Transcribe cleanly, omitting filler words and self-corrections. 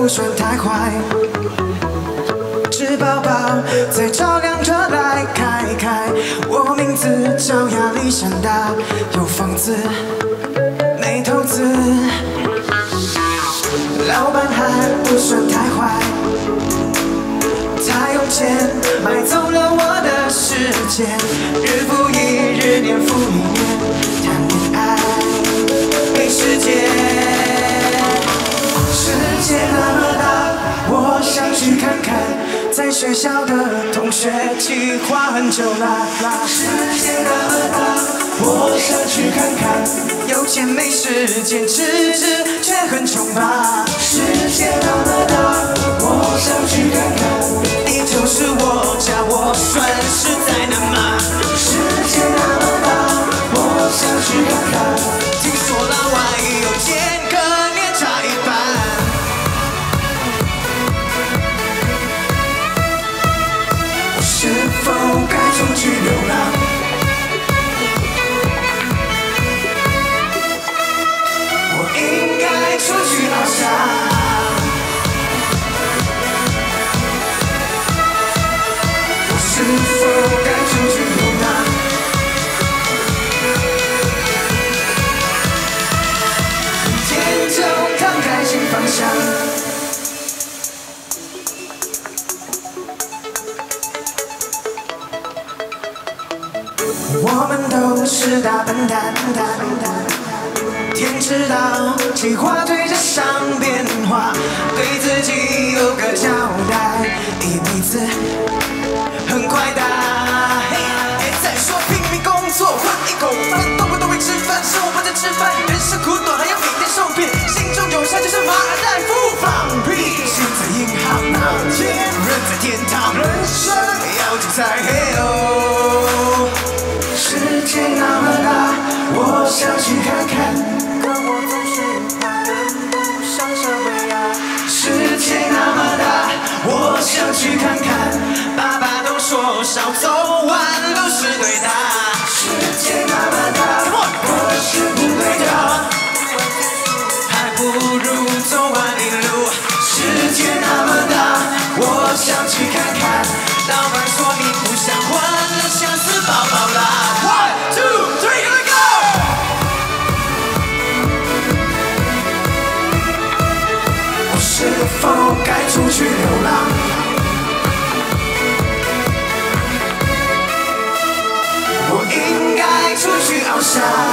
算太坏，纸包包在照亮着来开。我名字叫亚历山大，有房子没投资，老板还不算太坏，他用钱买走了我的时间，日复一日，年复一年，谈恋爱没时间。世界那么大，我想去看看，在学校的同学计划很久啦。世界那么大，我想去看看，有钱没时间，吃却很穷吧。世界那么大，我想去看看，地球是我家，我算是在那吗？世界那么大，我想去看看，听说老外有10个年差一半。是否该出去流浪？我应该出去翱翔。我是否该出去流浪？天就敞开新方向。我们都是大笨蛋，天知道，计划对着上变化，对自己有个交代，一辈子很快的。再说拼命工作混一口饭，动不动没吃饭，是我们在吃饭。人生苦短，还要每天受骗，心中有山就是马尔代夫。放屁！心在银行那天，人在天堂，人生要精彩。嘿哦。世界那么大，我想去看看，可我总是怕跟不上社会啊。世界那么大，我想去看看，爸爸都说少走弯路是对的。世界那么大，我是不对的，还不如走完一路。世界那么大，我想去看看，老板说你不想混了，想死宝宝啦。是否该出去流浪？我应该出去翱翔。